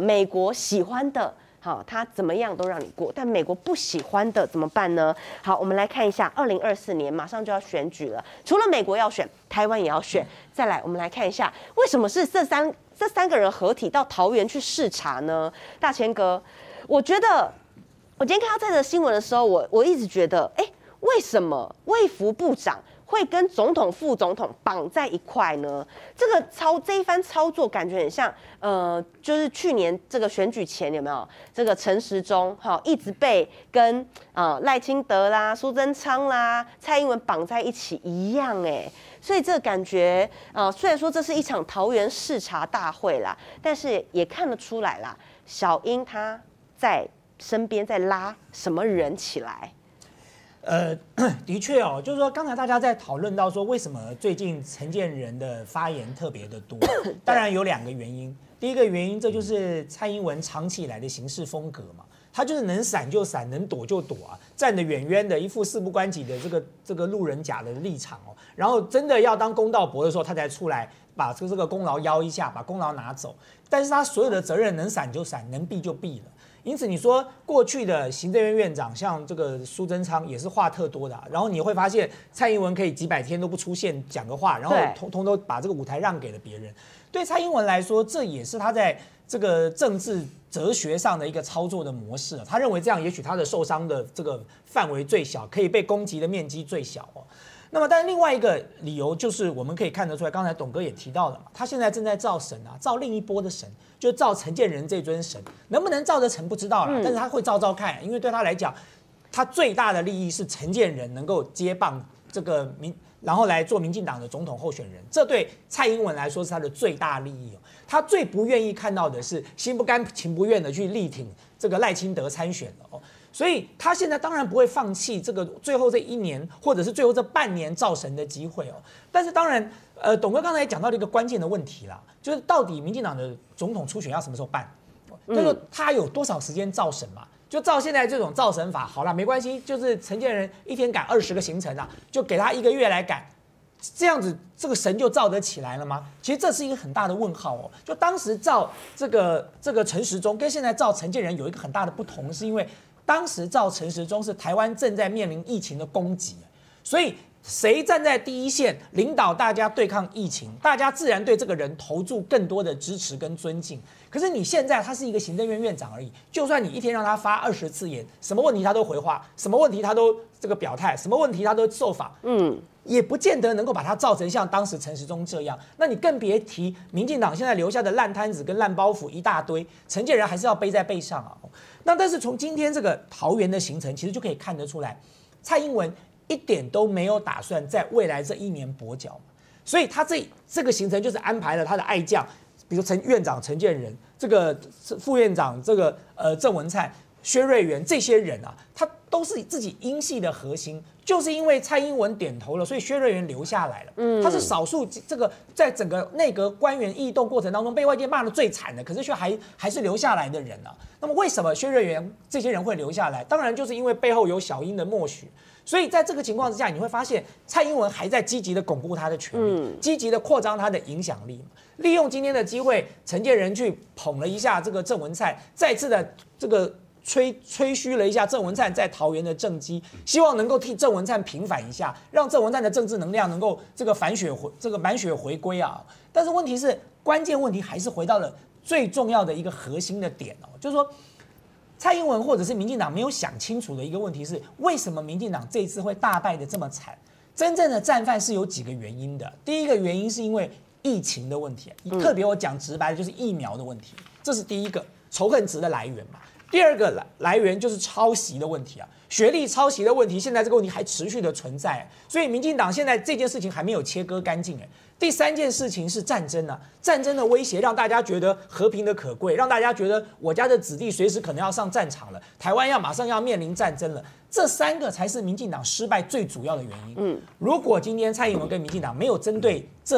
美国喜欢的。好，他怎么样都让你过，但美国不喜欢的怎么办呢？好，我们来看一下，2024年马上就要选举了，除了美国要选，台湾也要选。再来，我们来看一下，为什么是这三个人合体到桃园去视察呢？大千哥，我觉得我今天看到这则新闻的时候，我一直觉得，为什么卫福部长会跟总统、副总统绑在一块呢？这一番操作感觉很像，就是去年这个选举前有没有这个陈时中一直被跟赖清德啦、苏贞昌啦、蔡英文绑在一起一样所以这个感觉虽然说这是一场桃园视察大会啦，但是也看得出来啦，小英她在身边在拉什么人起来。 的确哦，就是说刚才大家在讨论到说，为什么最近陈建仁的发言特别的多？当然有2个原因。第一个原因，这就是蔡英文长期以来的行事风格嘛，他就是能闪就闪，能躲就躲啊，站得远远的，一副事不关己的这个路人甲的立场哦。然后真的要当公道伯的时候，他才出来把这个功劳邀一下，把功劳拿走。但是他所有的责任能闪就闪，能避就避了。因此，你说过去的行政院院长像这个苏贞昌也是话特多的然后你会发现蔡英文可以几百天都不出现讲个话，然后通通都把这个舞台让给了别人。对蔡英文来说，这也是他在这个政治哲学上的一个操作的模式他认为这样也许他的受伤的这个范围最小，可以被攻击的面积最小那么，但是另外一个理由就是我们可以看得出来，刚才董哥也提到了嘛，他现在正在造神造另一波的神，就造陈建仁这尊神，能不能造得成不知道了，但是他会造看，因为对他来讲，他最大的利益是陈建仁能够接棒这个然后来做民进党的总统候选人，这对蔡英文来说是他的最大利益他最不愿意看到的是心不甘情不愿的去力挺这个赖清德参选所以他现在当然不会放弃这个最后这1年，或者是最后这半年造神的机会但是当然，董哥刚才也讲到了一个关键的问题啦，就是到底民进党的总统初选要什么时候办？就是他有多少时间造神嘛？就照现在这种造神法，好了，没关系，就是陈建仁一天赶20个行程就给他1个月来赶，这样子这个神就造得起来了吗？其实这是一个很大的问号就当时造这个陈时中跟现在造陈建仁有一个很大的不同，是因为当时造陈时中是台湾正在面临疫情的攻击，所以谁站在第一线领导大家对抗疫情，大家自然对这个人投注更多的支持跟尊敬。可是你现在他是一个行政院院长而已，就算你一天让他发20次言，什么问题他都回话，什么问题他都这个表态，什么问题他都受访，也不见得能够把它造成像当时陈时中这样。那你更别提民进党现在留下的烂摊子跟烂包袱一大堆，陈建仁还是要背在背上那但是从今天这个桃园的行程，其实就可以看得出来，蔡英文一点都没有打算在未来这1年跛脚，所以他这个行程就是安排了他的爱将，比如院长陈建仁，这个副院长这个郑文灿、薛瑞元这些人他都是自己英系的核心，就是因为蔡英文点头了，所以薛瑞元留下来了。他是少数这个在整个内阁官员异动过程当中被外界骂得最惨的，可是却还是留下来的人那么为什么薛瑞元这些人会留下来？当然就是因为背后有小英的默许。所以在这个情况之下，你会发现蔡英文还在积极的巩固他的权力，积极的扩张他的影响力，利用今天的机会，陈建仁去捧了一下这个郑文灿，再次的这个吹嘘了一下郑文灿在桃园的政绩，希望能够替郑文灿平反一下，让郑文灿的政治能量能够这个满血回归但是问题是，关键问题还是回到了最重要的一个核心的点就是说，蔡英文或者是民进党没有想清楚的一个问题是，为什么民进党这一次会大败的这么惨？真正的战犯是有几个原因的。第一个原因是因为疫情的问题，特别我讲直白的就是疫苗的问题，这是第一个仇恨值的来源嘛。第二个来源就是抄袭的问题学历抄袭的问题，现在这个问题还持续的存在，所以民进党现在这件事情还没有切割干净第三件事情是战争战争的威胁让大家觉得和平的可贵，让大家觉得我家的子弟随时可能要上战场了，台湾马上要面临战争了，这3个才是民进党失败最主要的原因。如果今天蔡英文跟民进党没有针对这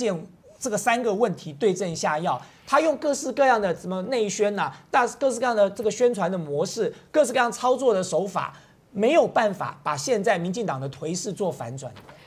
3个问题对症下药，他用各式各样的什么内宣各式各样的这个宣传的模式，各式各样操作的手法，没有办法把现在民进党的颓势做反转。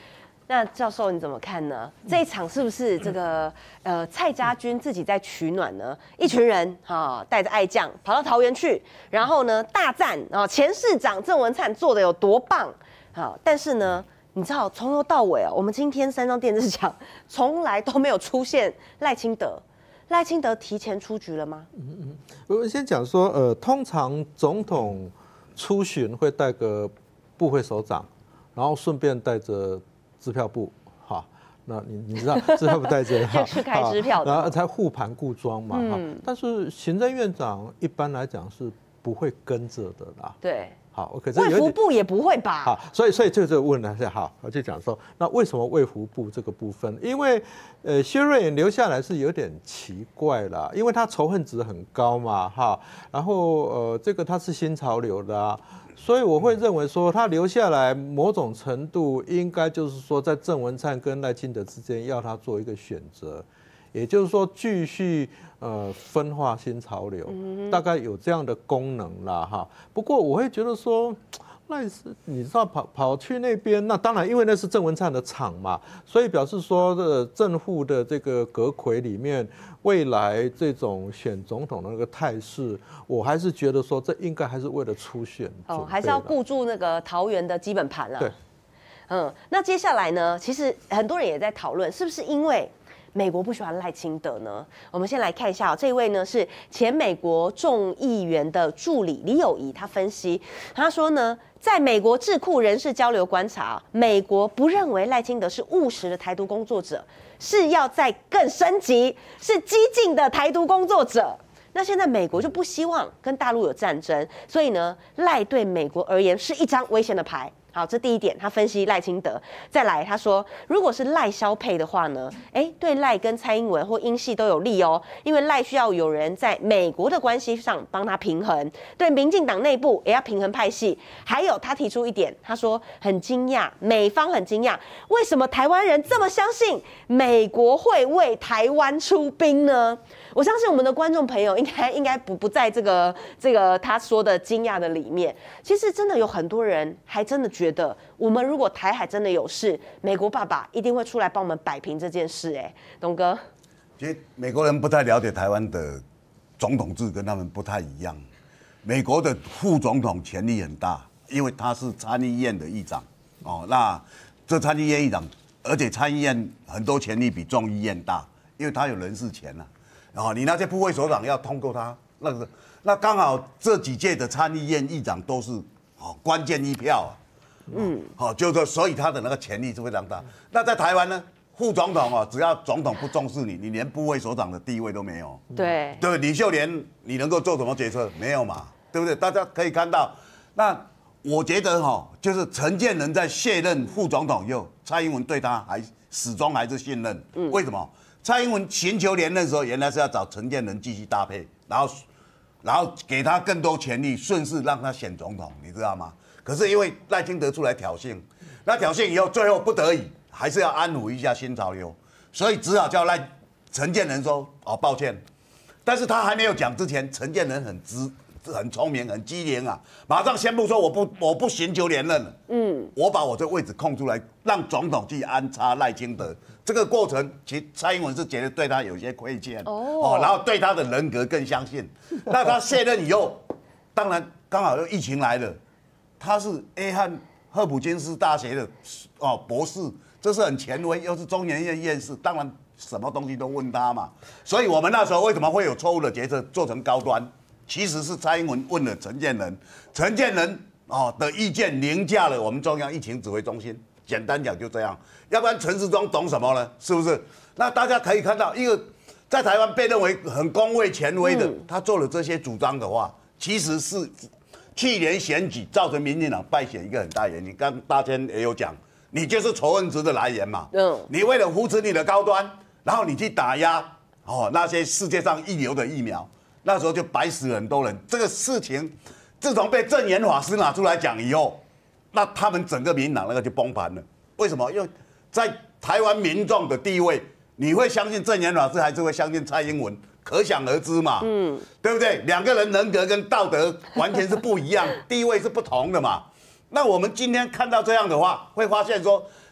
那教授你怎么看呢？这一场是不是这个蔡家军自己在取暖呢？一群人带着爱将跑到桃园去，然后呢大赞前市长郑文灿做的有多棒，但是呢，你知道从头到尾我们今天3张电视墙从来都没有出现赖清德。赖清德提前出局了吗？ 我先讲说，通常总统出巡会带个部会首长，然后顺便带着支票部，哈，那你知道支票部带着去开支票的， 然后才护盘固庄嘛，但是行政院长一般来讲是不会跟着的啦， 对。 好 ，OK， 卫福部也不会吧？ 好，所以这个问了一下，好，我就讲说，那为什么卫福部这个部分？因为薛瑞元留下来是有点奇怪啦，因为他仇恨值很高嘛，哈，然后这个他是新潮流的啊，所以我会认为说他留下来某种程度应该就是说在郑文灿跟赖清德之间要他做一个选择。也就是说，继续分化新潮流，大概有这样的功能啦哈。不过我会觉得说，那是你知道跑去那边，那当然因为那是郑文灿的场嘛，所以表示说正副的这个阁揆里面，未来这种选总统的那个态势，我还是觉得说这应该还是为了初选还是要顾住那个桃园的基本盘啦。 对， 那接下来呢，其实很多人也在讨论，是不是因为美国不喜欢赖清德呢？我们先来看一下这位呢是前美国众议员的助理李友仪，他分析，他说呢，在美国智库人士交流观察，美国不认为赖清德是务实的台独工作者，是要再更升级，是激进的台独工作者。那现在美国就不希望跟大陆有战争，所以呢，赖对美国而言是一张危险的牌。好，这第一点，他分析赖清德。再来，他说，如果是赖萧配的话呢，对赖跟蔡英文或英系都有利哦，因为赖需要有人在美国的关系上帮他平衡，对民进党内部也要平衡派系。还有，他提出一点，他说很惊讶，美方很惊讶，为什么台湾人这么相信美国会为台湾出兵呢？我相信我们的观众朋友应该不在这个他说的惊讶的里面。其实真的有很多人还真的觉得，我们如果台海真的有事，美国爸爸一定会出来帮我们摆平这件事。董哥， 其实美国人不太了解台湾的总统制，跟他们不太一样。美国的副总统权力很大，因为他是参议院的议长那这参议院议长，而且参议院很多权力比众议院大，因为他有人事权你那些部会首长要通过他，那刚好这几届的参议院议长都是关键一票就是所以他的那个权力是非常大。那在台湾呢，副总统只要总统不重视你连部会首长的地位都没有。 对， 李秀莲你能够做什么决策？没有嘛，对不对？大家可以看到，那我觉得就是陈建仁在卸任副总统以后，蔡英文对他始终还是信任。为什么？蔡英文寻求连任的时候，原来是要找陈建仁继续搭配，然后给他更多权力，顺势让他选总统，你知道吗？可是因为赖清德出来挑衅，那挑衅以后，最后不得已还是要安抚一下新潮流，所以只好叫陈建仁说抱歉，但是他还没有讲之前，陈建仁很聪明，很机灵马上宣布说我不寻求连任了，我把我这位置空出来，让总统去安插赖清德。这个过程，其实蔡英文是觉得对他有些亏欠然后对他的人格更相信。那他卸任以后，当然刚好又疫情来了，他是赫普金斯大学的博士，这是很权威，又是中研院院士，当然什么东西都问他嘛。所以我们那时候为什么会有错误的决策做成高端？其实是蔡英文问了陈建仁，陈建仁的意见凌驾了我们中央疫情指挥中心。简单讲就这样，要不然陈时中懂什么呢？是不是？那大家可以看到，一个在台湾被认为很公卫权威的，他做了这些主张的话，其实是去年选举造成民进党败选一个很大原因。刚大千也有讲，你就是仇恨值的来源嘛。你为了扶持你的高端，然后你去打压那些世界上一流的疫苗，那时候就白死很多人。这个事情自从被证严法师拿出来讲以后，那他们整个民进党那个就崩盘了。为什么？因为在台湾民众的地位，你会相信证严法师，还是会相信蔡英文？可想而知嘛，对不对？两个人人格跟道德完全是不一样，地位是不同的嘛。那我们今天看到这样的话，会发现说，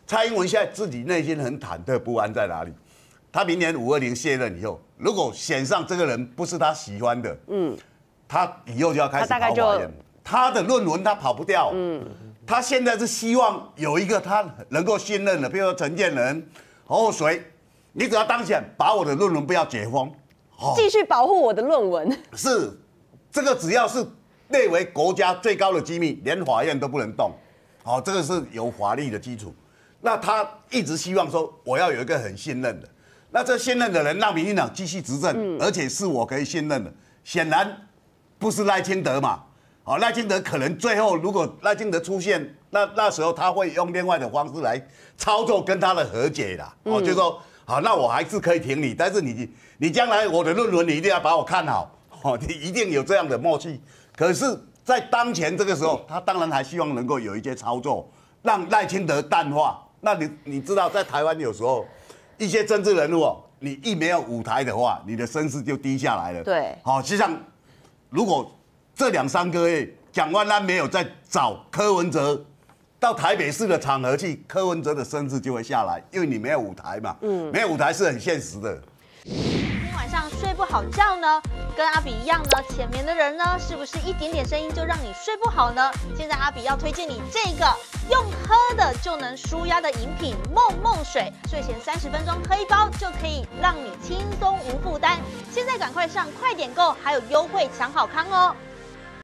蔡英文现在自己内心很忐忑不安在哪里？他明年520卸任以后，如果选上这个人不是他喜欢的，他以后就要开始跑法院。他的论文他跑不掉，他现在是希望有一个他能够信任的，比如说陈建仁，或谁，你只要当选，把我的论文不要解封， 继续保护我的论文。 是，这个只要是列为国家最高的机密，连法院都不能动，这个是有法律的基础。那他一直希望说，我要有一个很信任的。那这信任的人让民进党继续执政，而且是我可以信任的，显然不是赖清德嘛。赖清德可能最后如果赖清德出现，那时候他会用另外的方式来操作跟他的和解啦。就说好，那我还是可以挺你，但是你将来我的论文你一定要把我看好，你一定有这样的默契。可是，在当前这个时候，他当然还希望能够有一些操作，让赖清德淡化。那你知道，在台湾有时候。一些政治人物你一没有舞台的话，你的声势就低下来了。 对， 就像如果这2、3个月蒋万安没有再找柯文哲到台北市的场合去，柯文哲的声势就会下来，因为你没有舞台嘛。没有舞台是很现实的。 今晚上睡不好觉呢？跟阿比一样呢，浅眠的人呢，是不是一点点声音就让你睡不好呢？现在阿比要推荐你这个用喝的就能舒压的饮品梦梦水，睡前30分钟喝一包就可以让你轻松无负担。现在赶快上快点购，还有优惠抢好康哦！